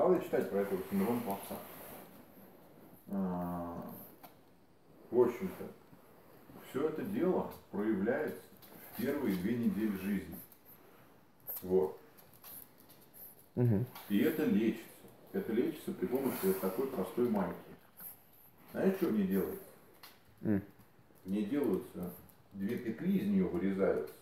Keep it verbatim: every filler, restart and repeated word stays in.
Стал я читать про этого синдром пловца. В общем-то, все это дело проявляется в первые две недели жизни. Вот. Угу. И это лечится. Это лечится при помощи вот такой простой майки. Знаешь, что мне делается? Mm. Мне делаются, две петли из нее вырезаются.